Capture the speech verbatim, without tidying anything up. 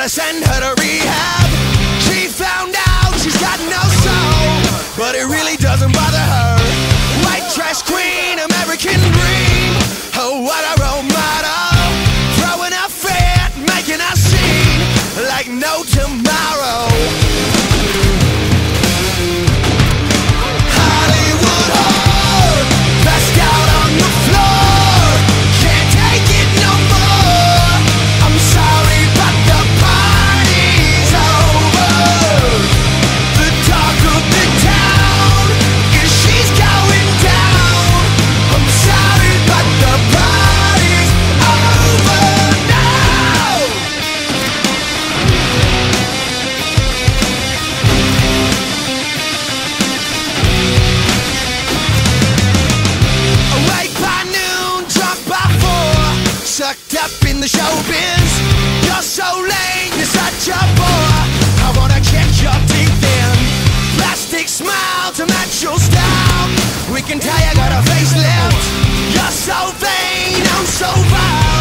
Gotta send her to rehab. She found out she's got no soul, but it really doesn't bother her. White trash queen, American dream. Oh, what a role model. Throwing her fit, making her scene like no tomorrow. Hollywood whore, passed out on the floor. Can't take it no more. I'm sorry, but the party's over. The talk of the town is she's going down. I'm sorry, but the party's over now. Awake by noon, drunk by four, sucked up in the showbiz. You're so lame, you're such a bore. I wanna kick your teeth in. Plastic smile to match your style. We can tell you got a facelift. You're so vain, oh so vile.